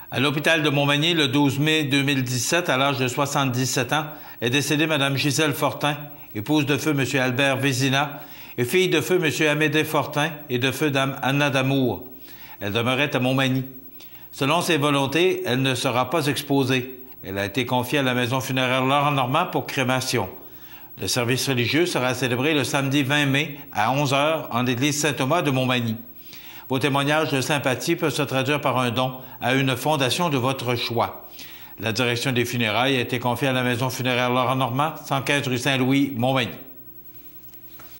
À l'hôpital de Montmagny, le 12 mai 2017, à l'âge de 77 ans, est décédée Mme Gisèle Fortin, épouse de feu M. Albert Vézina et fille de feu M. Amédée Fortin et de feu Dame Anna Damour. Elle demeurait à Montmagny. Selon ses volontés, elle ne sera pas exposée. Elle a été confiée à la maison funéraire Laurent Normand pour crémation. Le service religieux sera célébré le samedi 20 mai à 11 h en l'église Saint-Thomas de Montmagny. Vos témoignages de sympathie peuvent se traduire par un don à une fondation de votre choix. La direction des funérailles a été confiée à la maison funéraire Laurent Normand, 115 rue Saint-Louis, Montmagny.